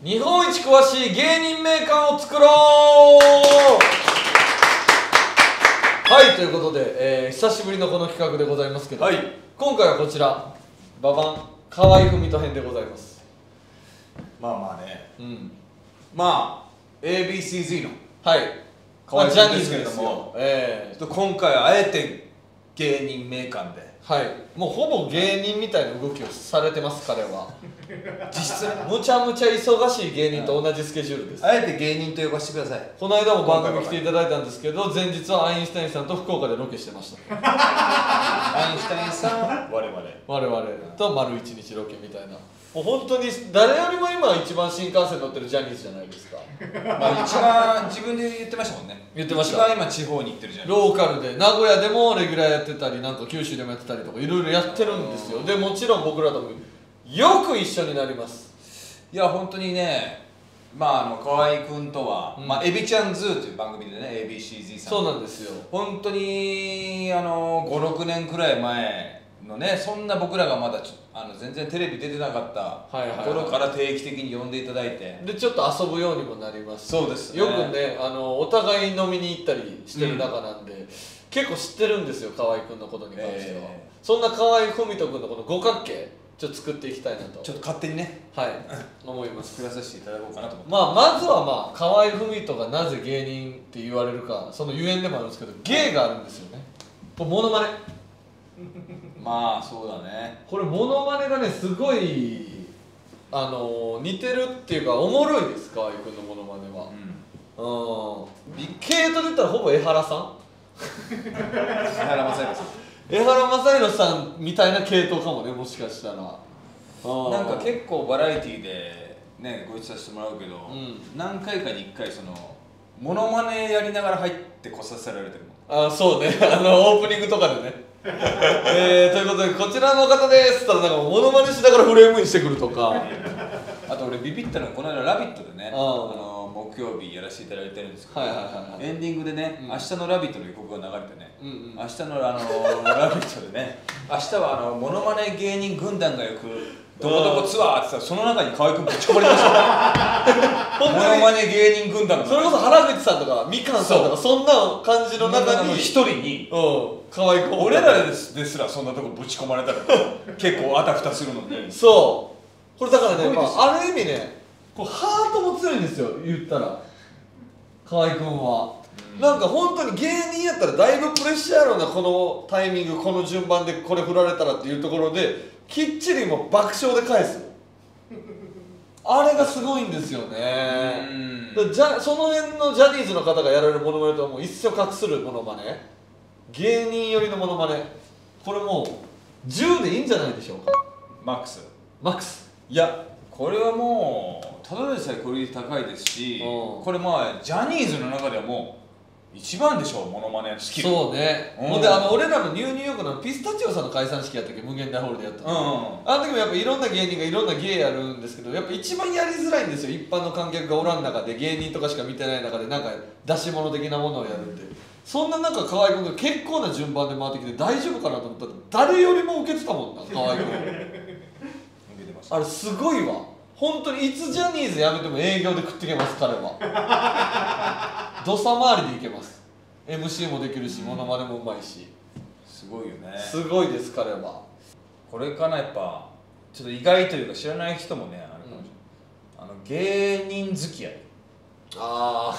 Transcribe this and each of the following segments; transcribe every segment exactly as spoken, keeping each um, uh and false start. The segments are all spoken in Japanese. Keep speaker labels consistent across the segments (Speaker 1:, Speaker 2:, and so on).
Speaker 1: 日本一詳しい芸人名鑑を作ろう。はい、ということで、えー、久しぶりのこの企画でございますけど、はい、今回はこちらババン河合郁人編でございます。
Speaker 2: まあまあね、
Speaker 1: うん、
Speaker 2: まあ エービーシーズィー の
Speaker 1: はい
Speaker 2: 河合ジャニーズけれども、えー、今回はあえて芸人名鑑で、
Speaker 1: はい、もうほぼ芸人みたいな動きをされてます彼は。実質むちゃむちゃ忙しい芸人と同じスケジュールです。
Speaker 2: あえて芸人と呼ばせてください。
Speaker 1: この間も番組来ていただいたんですけど、前日はアインシュタインさんと福岡でロケしてました。
Speaker 2: アインシュタインさん我々
Speaker 1: 我々と丸一日ロケみたいな。もう本当に誰よりも今一番新幹線乗ってるジャニーズじゃないですか。
Speaker 2: まあ一番自分で言ってましたもんね。
Speaker 1: 言ってました。
Speaker 2: 一番今地方に行ってるじゃないですか。
Speaker 1: ローカルで名古屋でもレギュラーやってたり、なんか九州でもやってたりとかいろいろやってるんですよ。でもちろん僕らともよく一緒になります。
Speaker 2: いや本当にね、まああの河合君とは、うん、まあエビちゃんズーという番組でね エービーシーズィー さん
Speaker 1: そうなんですよ。
Speaker 2: 本当にあのごろくねんくらい前のね、そんな僕らがまだちょあの全然テレビ出てなかった頃から定期的に呼んでいただいて、
Speaker 1: でちょっと遊ぶようにもなりますし、
Speaker 2: そうですね、
Speaker 1: よくねあのお互い飲みに行ったりしてる中なんで、うん、結構知ってるんですよ河合君のことに関しては、えー、そんな河合郁人君のこの五角形ちょっと作っていきたいなと
Speaker 2: ちょっと勝手にね、
Speaker 1: はい思います。
Speaker 2: 作らさせていただこうかなと思って、
Speaker 1: まあまずはまあ河合郁人がなぜ芸人って言われるか、そのゆえんでもあるんですけど、芸があるんですよね。これモノマネ
Speaker 2: まあそうだね、
Speaker 1: これモノマネがねすごいあの似てるっていうかおもろいです。河合君のモノマネは、うん、系統で言ったらほぼ江原さん
Speaker 2: 江原正宏さん
Speaker 1: 江原正宏さんみたいな系統かもね、もしかしたら。
Speaker 2: なんか結構バラエティーでねご一緒させてもらうけど、うん、何回かにいっかいそのモノマネやりながら入ってこさせられてる
Speaker 1: もん。あ、そうねあのオープニングとかでねえー、ということでこちらの方ですったらなんかモノマネしながらフレームインしてくるとか
Speaker 2: あと俺ビビったのがこの間「ラビット!」でね、あの木曜日やらせていただいてるんですけど、エンディングでね、うん、明日の「ラビット!」の予告が流れてね、うんうん、明日のあの「ラビット!」でね、明日はあのモノマネ芸人軍団が行くどこどこツアーって言ったら、その中に河合君ぶち込まれましたモノマネ芸人軍団の
Speaker 1: それこそ原口さんとかみかんさんとかそんな感じの中に
Speaker 2: 一人に
Speaker 1: 河合君、
Speaker 2: 俺らですらそんなとこぶち込まれたら結構あたふたするのに、
Speaker 1: そうこれだからね、まあ、ある意味ねこうハートも強いんですよ言ったら河合君は、うん、なんか本当に芸人やったらだいぶプレッシャーあるな、このタイミングこの順番でこれ振られたらっていうところできっちりもう爆笑で返すあれがすごいんですよね。じゃその辺のジャニーズの方がやられるモノマネとはもう一生画するモノマネ、芸人寄りのモノマネ、これもうじゅうでいいんじゃないでしょうか。
Speaker 2: マックス
Speaker 1: マックス
Speaker 2: いやこれはもうただでさえクオリティ高いですし、これまあジャニーズの中ではもう一番でしょう、モノマネスキル。
Speaker 1: そうね、ほんであの俺らのニューニューヨークのピスタチオさんの解散式やったっけ、無限大ホールでやったの、あの時もやっぱいろんな芸人がいろんな芸やるんですけど、やっぱ一番やりづらいんですよ、一般の観客がおらん中で芸人とかしか見てない中でなんか出し物的なものをやるって、そんな中河合君が結構な順番で回ってきて大丈夫かなと思ったら誰よりも受けてたもんな河合君あれすごいわ本当に。いつジャニーズ辞めても営業で食っていけます彼は土佐回りでいけます。 エムシー もできるしモノマネもうまいし、
Speaker 2: すごいよね。
Speaker 1: すごいです彼は。
Speaker 2: これかな、やっぱちょっと意外というか知らない人もねあるかもしれない、うん、あの芸人付き合い、
Speaker 1: ああ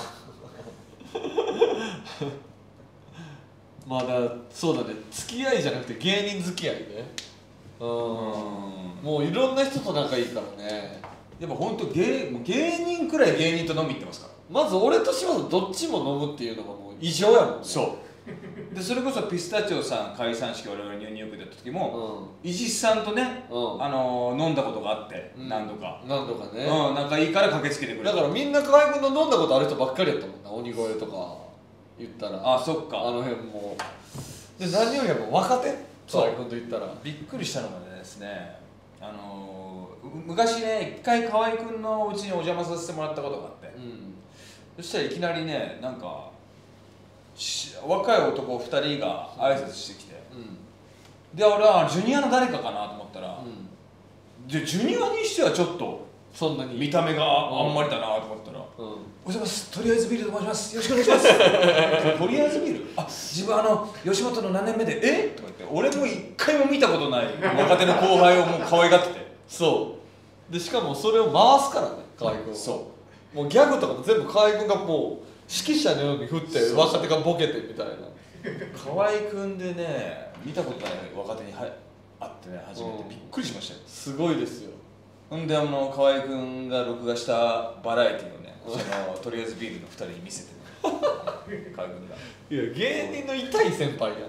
Speaker 1: まあだそうだね、付き合いじゃなくて芸人付き合いね。うん、もういろんな人と仲いいからね。
Speaker 2: やっぱ本当芸芸人くらい芸人と飲み行ってますから。
Speaker 1: まず俺と島田どっちも飲むっていうのがもう異常やもんね。
Speaker 2: そうでそれこそピスタチオさん解散式我々ニューニューヨークでやった時も、うん、石井さんとね、うん、あの飲んだことがあって、うん、何度か
Speaker 1: 何度かね、
Speaker 2: うん、仲いいから駆けつけてくれる。
Speaker 1: だからみんな河合君の飲んだことある人ばっかりやったもんな、鬼越とか言ったら。
Speaker 2: あ、そっか、
Speaker 1: あの辺もで何よりやっぱ若手河合君と言ったら
Speaker 2: びっくりしたのがですね、あのー、昔ね一回河合君のうちにお邪魔させてもらったことがあって、うん、そしたらいきなりねなんか若い男ふたりが挨拶してきて、うん、で俺はジュニアの誰かかなと思ったら、うん、でジュニアにしてはちょっと
Speaker 1: そんなに
Speaker 2: 見た目があんまりだなと思ったら「おはようございます、とりあえずビールと申します、よろしくお願いします」とりあえずビール、あ、自分あの吉本の何年目で「えっ?」とか言って、俺も一回も見たことない若手の後輩をもう可愛がってて、
Speaker 1: そうで、しかもそれを回すからね、河合君。そうもうギャグとかも全部河合君がもう指揮者のように振って若手がボケてみたいな。
Speaker 2: 河合君でね、見たことない若手に会ってね、初めてびっくりしましたよ。
Speaker 1: すごいですよ。
Speaker 2: ほんで、あの河合君が録画したバラエティーをね、そのとりあえずビールのふたりに見せてね、河合君が
Speaker 1: いや、芸人の痛い先輩や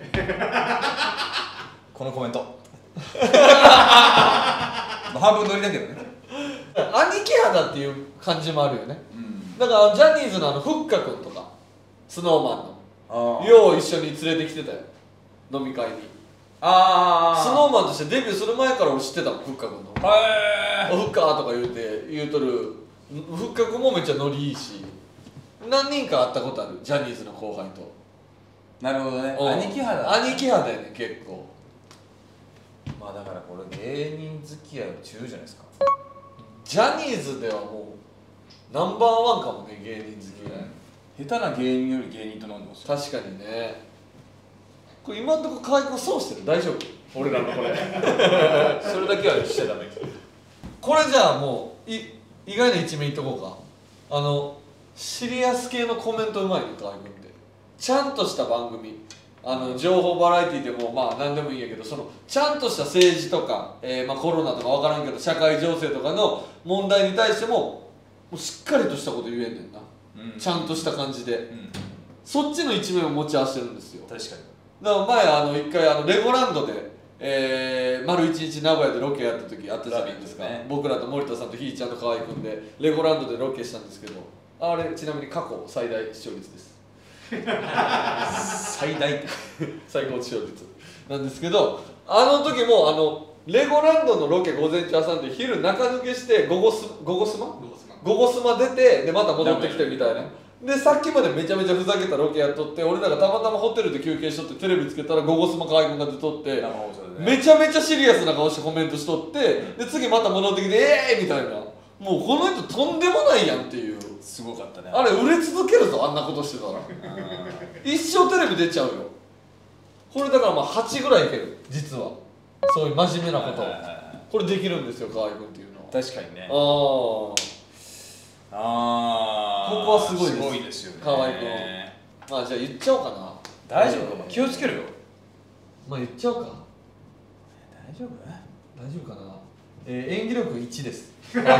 Speaker 2: このコメント半分乗りだけどね、
Speaker 1: 兄貴肌っていう感じもあるよね、うん、だからジャニーズのあのふっか君とかスノーマンのよう一緒に連れてきてたよ、飲み会に。ああ、スノーマンとしてデビューする前から俺知ってたもん、ふっか君の。へえ、ふっかとか言うて言うとるふっか君もめっちゃノリいいし、何人か会ったことある、ジャニーズの後輩と。
Speaker 2: なるほどね、兄貴肌
Speaker 1: 兄貴肌やね、結構。
Speaker 2: まあだからこれ芸人付き合い中じゃないですか。
Speaker 1: ジャニーズではもうナンバーワンかもね、芸人付き合い、
Speaker 2: うん、下手な芸人より芸人と飲んでますよ。
Speaker 1: 確かにね。これ今んとこ河合君損してる、大丈夫？俺らのこれ
Speaker 2: それだけはしちゃダメ。
Speaker 1: これじゃあもうい意外な一面いっとこうか。あのシリアス系のコメントうまいね、河合君って。ちゃんとした番組、あの情報バラエティーでもまあ何でもいいんやけど、そのちゃんとした政治とか、えー、まあコロナとか分からんけど社会情勢とかの問題に対してももうしっかりとしたこと言えんねんな、うん、ちゃんとした感じで、うん、そっちの一面を持ち合わせてるんですよ。
Speaker 2: 確かに。
Speaker 1: だから前あの一回あのレゴランドで、えー、丸一日名古屋でロケやった時あったじゃないですか、ね、僕らと森田さんとひーちゃんと河合君でレゴランドでロケしたんですけど、あれちなみに過去最大視聴率です
Speaker 2: 最大
Speaker 1: 最高視聴率なんですけど、あの時もあのレゴランドのロケ午前中挟んで昼中抜けして午後す午後スマ午後スマ出てでまた戻ってきてみたいな。でさっきまでめちゃめちゃふざけたロケやっとって、俺らがたまたまホテルで休憩しとってテレビつけたら「ゴゴスマ河合君が出とって、ね、めちゃめちゃシリアスな顔してコメントしとって、で次また戻ってきて「ええー!」みたいな、もうこの人とんでもないやんっていう。
Speaker 2: すごかったね、
Speaker 1: あれ売れ続けるぞ、あんなことしてたら一生テレビ出ちゃうよ。これだからまあはちぐらいいける、実はそういう真面目なことをこれできるんですよ、河合君っていうのは。
Speaker 2: 確かにね。
Speaker 1: ああ、ここはすごいです。
Speaker 2: すごいですよね、
Speaker 1: 河合君。まあじゃあ言っちゃおうかな。
Speaker 2: 大丈夫か、気をつけるよ。
Speaker 1: まあ言っちゃおうか。
Speaker 2: 大丈夫
Speaker 1: 大丈夫かな。えー、演技力いちですこれ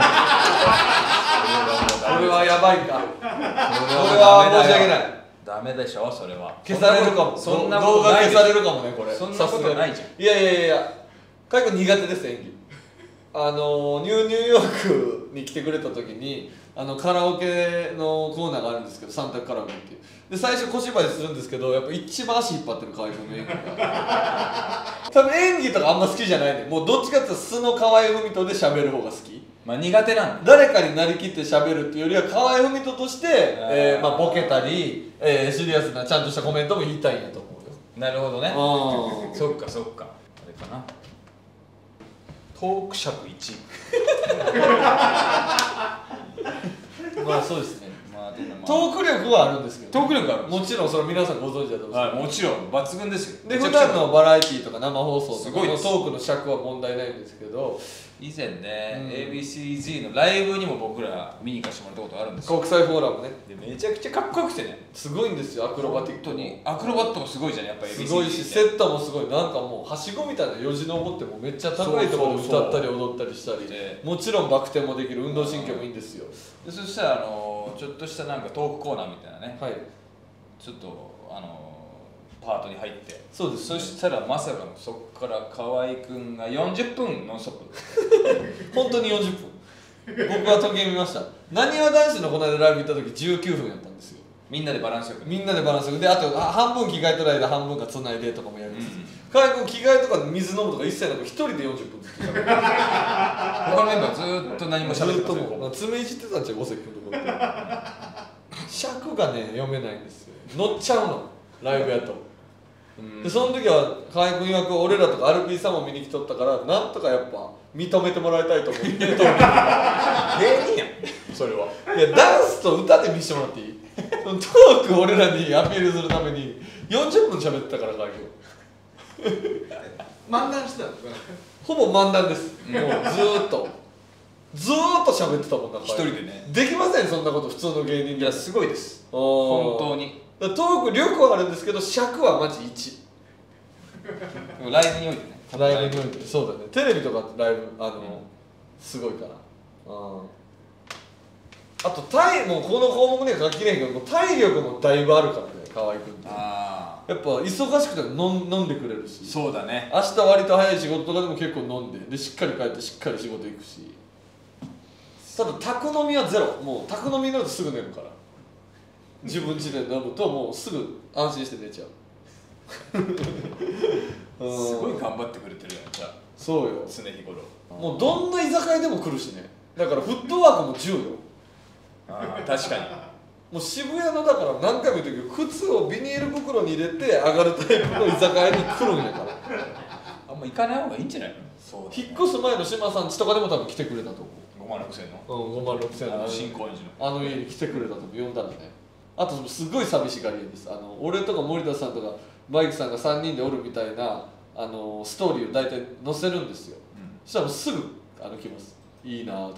Speaker 1: はやばいか。これは申し訳ない。
Speaker 2: ダメでしょ、それは。
Speaker 1: 消されるかも。そんな動画消されるかもね、これ。
Speaker 2: そんなことないじゃん。
Speaker 1: いやいやいやいや、河合君苦手です、演技。あのニューニューヨークに来てくれた時にあのカラオケのコーナーがあるんですけど、三択カラオケっていうで最初小芝居するんですけど、やっぱ一番足引っ張ってる河合君の演技が多分演技とかあんま好きじゃないね。もうどっちかっていうと素の河合郁人で喋る方が好き。
Speaker 2: まあ苦手なん
Speaker 1: だ。誰かになりきって喋るっていうよりは河合郁人として、えーまあ、ボケたり、えー、シリアスなちゃんとしたコメントも言いたいんやと思うよ。
Speaker 2: なるほどね。そっかそっか。あれかな、トーク尺いち
Speaker 1: まあそうですね。
Speaker 2: まあでもまあ
Speaker 1: トーク力はあるんですけど、
Speaker 2: トーク力ある。
Speaker 1: もちろんそれ皆さんご存知だと思うんですけど、
Speaker 2: はい、もちろん抜群ですよ。
Speaker 1: で普段のバラエティーとか生放送とかのトークの尺は問題ないんですけど、
Speaker 2: 以前ね、うん、エービーシージー のライブにも僕ら見に行かせてもらったことあるんですよ。
Speaker 1: 国際フォーラムね。
Speaker 2: でめちゃくちゃかっこよくてね、
Speaker 1: すごいんですよ。アクロバティック
Speaker 2: にアクロバットもすごいじゃん、やっぱり。
Speaker 1: すごいし、セットもすごい。なんかもうはしごみたいなよじ登ってもめっちゃ高いところで歌ったり踊ったりしたり、もちろんバク転もできる、運動神経もいいんですよ。
Speaker 2: でそしたらあのちょっとしたなんかトークコーナーみたいなね、
Speaker 1: はい、
Speaker 2: ちょっとあのパートに入って、
Speaker 1: そうです、
Speaker 2: ね、そしたらまさかのそこから河合君がよんじゅっぷんノンストッ
Speaker 1: プ本当によんじゅっぷん僕は時計見ました。なにわ男子のこの間ライブ行った時じゅうきゅうふんやったんですよ。
Speaker 2: みんなでバランスよく、
Speaker 1: みんなでバランスよくで、あと半分着替えとる間半分がつないでとかもやるんです。河合君着替えとか水飲むとか一切なく一人でよんじゅっぷんずっとしゃべる
Speaker 2: 他のメンバーずっと何もしゃべってません。
Speaker 1: ずっともう爪いじってたんちゃう、五関君のとこって尺がね読めないんですよ。乗っちゃうのライブやとでその時は河合君曰く俺らとかアルピーさんも見に来とったからなんとかやっぱ認めてもらいたいと思って芸人やん
Speaker 2: それは。
Speaker 1: いやダンスと歌で見せてもらっていいトーク俺らにアピールするためによんじゅっぷん喋ってたから河合君
Speaker 3: 漫談してたの
Speaker 1: ほぼ漫談です。もうずーっとずーっと喋ってたもんな
Speaker 2: 一人でね。
Speaker 1: できませんそんなこと普通の芸人で。
Speaker 2: いやすごいです。本当に。
Speaker 1: トーク力はあるんですけど尺はマジいち。
Speaker 2: ライブにおいてね。
Speaker 1: ライブにおいてそうだね。テレビとかライブあの、うん、すごいから。ああと体もうこの項目には書きれんけども体力もだいぶあるからね河合君って。あやっぱ忙しくても飲ん飲んでくれるし。
Speaker 2: そうだね。
Speaker 1: 明日割と早い仕事とかでも結構飲んででしっかり帰ってしっかり仕事行くし。ただ宅飲みはゼロ。もう宅飲みになるとすぐ寝るから。自分家で飲むともうすぐ安心して寝ちゃう
Speaker 2: すごい頑張ってくれてるやんじゃあ。
Speaker 1: そうよ
Speaker 2: 常日頃
Speaker 1: もうどんな居酒屋でも来るしね。だからフットワークもじゅうよ。
Speaker 2: あ確かに
Speaker 1: もう渋谷のだから何回も言ったけど靴をビニール袋に入れて上がるタイプの居酒屋に来るんやから
Speaker 2: あんま行かない方がいいんじゃないの。
Speaker 1: そう、ね、引っ越す前の島さん家とかでも多分来てくれたと思う。
Speaker 2: ごまんろくせんの
Speaker 1: うんごまんろくせんの
Speaker 2: あの新高円寺
Speaker 1: のあの家に来てくれたと思う。呼んだらね。あとすごい寂しがり屋です。あの俺とか森田さんとかバイクさんがさんにんでおるみたいなあのストーリーを大体載せるんですよ、うん、そしたらもうすぐあの来ます。いいなとか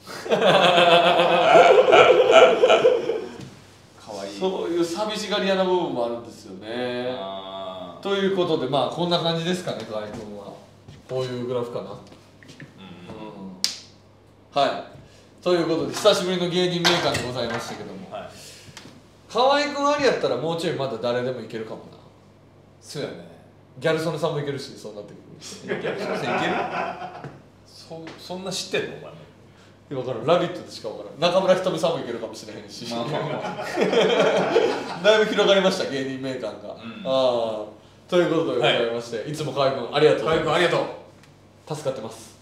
Speaker 2: かわいい。
Speaker 1: そういう寂しがり屋な部分もあるんですよね。ということでまあこんな感じですかね河合君は。こういうグラフかな。うん、うん、はいということで久しぶりの芸人名鑑でございましたけども、はい、河合君ありやったらもうちょいまだ誰でもいけるかもな。
Speaker 2: そうやね。
Speaker 1: ギャル曽根さんもいけるしそうなってくる。
Speaker 2: ギャル曽根さんいけるそ, そんな知ってんのお前も。
Speaker 1: 分からんラビットでしか分からん。中村仁美さんもいけるかもしれへんし、まあまあまあ、だいぶ広がりました芸人名鑑が、うん、あということでございまして、はい、いつも河合君ありがとうございます。
Speaker 2: 河合君ありがとう。
Speaker 1: 助かってます。